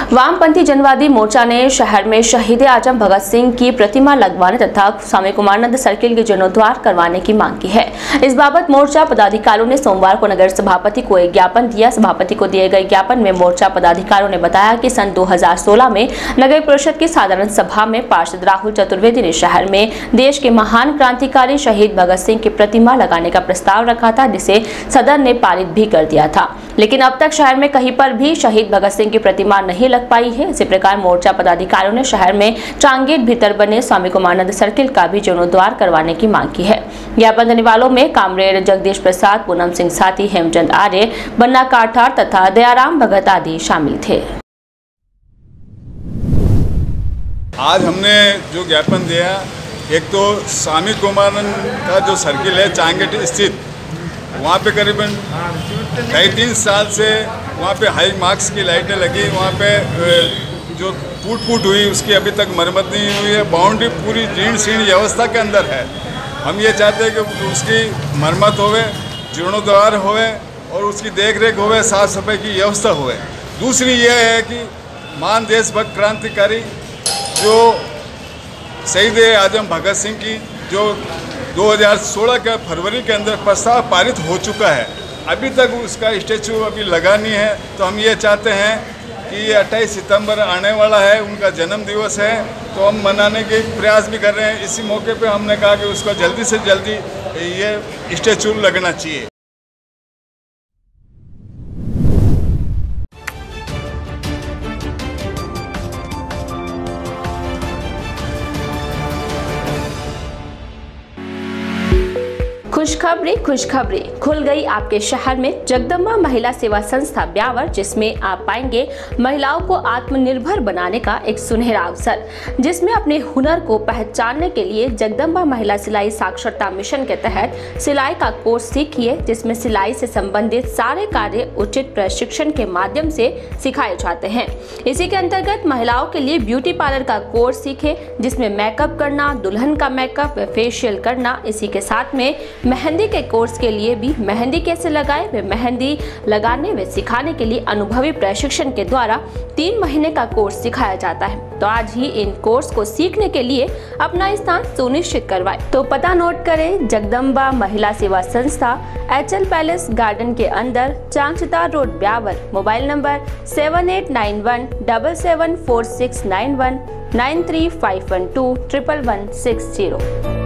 वामपंथी जनवादी मोर्चा ने शहर में शहीद आजम भगत सिंह की प्रतिमा लगवाने तथा स्वामी कुमारानंद सर्किल के जीर्णोद्धार करवाने की मांग की है। इस बाबत मोर्चा पदाधिकारियों ने सोमवार को नगर सभापति को एक ज्ञापन दिया। सभापति को दिए गए ज्ञापन में मोर्चा पदाधिकारियों ने बताया कि सन 2016 में नगर परिषद की साधारण सभा में पार्षद राहुल चतुर्वेदी ने शहर में देश के महान क्रांतिकारी शहीद भगत सिंह की प्रतिमा लगाने का प्रस्ताव रखा था, जिसे सदन ने पारित भी कर दिया था, लेकिन अब तक शहर में कहीं पर भी शहीद भगत सिंह की प्रतिमा नहीं लग पाई है। इसी प्रकार मोर्चा पदाधिकारियों ने शहर में चांगेट भीतर बने स्वामी कुमारानंद सर्किल का भी जीर्णोद्धार करवाने की मांग की है। ज्ञापन देने वालों में कामरेड जगदीश प्रसाद, पूनम सिंह साथी, हेमचंद आर्य, बन्ना काठार तथा दयाराम भगत आदि शामिल थे। आज हमने जो ज्ञापन दिया, एक तो स्वामी कुमारानंद का जो सर्किल है चांगेट स्थित, वहाँ पे करीबन 2.5 साल से वहाँ पे हाई मार्क्स की लाइटें लगी, वहाँ पे जो टूट हुई उसकी अभी तक मरम्मत नहीं हुई है। बाउंड्री पूरी जीर्ण शीर्ण व्यवस्था के अंदर है। हम ये चाहते हैं कि उसकी मरम्मत होवे, जीर्णोद्धार होवे और उसकी देख रेख होवे, साफ सफाई की व्यवस्था होवे। दूसरी ये है कि महान देशभक्त क्रांतिकारी जो शहीद आजम भगत सिंह की जो 2016 के फरवरी के अंदर प्रस्ताव पारित हो चुका है, अभी तक उसका स्टैचू अभी लगा नहीं है। तो हम ये चाहते हैं कि ये 28 सितंबर आने वाला है, उनका जन्म दिवस है, तो हम मनाने के प्रयास भी कर रहे हैं। इसी मौके पे हमने कहा कि उसका जल्दी से जल्दी ये स्टैचू लगना चाहिए। खुशखबरी खुल गई आपके शहर में जगदम्बा महिला सेवा संस्था ब्यावर, जिसमें आप पाएंगे महिलाओं को आत्मनिर्भर बनाने का एक सुनहरा अवसर, जिसमें अपने हुनर को पहचानने के लिए जगदम्बा महिला सिलाई साक्षरता मिशन के तहत सिलाई का कोर्स सीखिए, जिसमें सिलाई से संबंधित सारे कार्य उचित प्रशिक्षण के माध्यम से सिखाए जाते हैं। इसी के अंतर्गत महिलाओं के लिए ब्यूटी पार्लर का कोर्स सीखे, जिसमें मेकअप करना, दुल्हन का मेकअप व फेशियल करना। इसी के साथ में मेहंदी के कोर्स के लिए भी मेहंदी कैसे लगाए वे मेहंदी लगाने व सिखाने के लिए अनुभवी प्रशिक्षण के द्वारा 3 महीने का कोर्स सिखाया जाता है। तो आज ही इन कोर्स को सीखने के लिए अपना स्थान सुनिश्चित करवाएं। तो पता नोट करें, जगदम्बा महिला सेवा संस्था, HL पैलेस गार्डन के अंदर, Changchitar road, Beawar. Mobile number 7891774691 9351211160।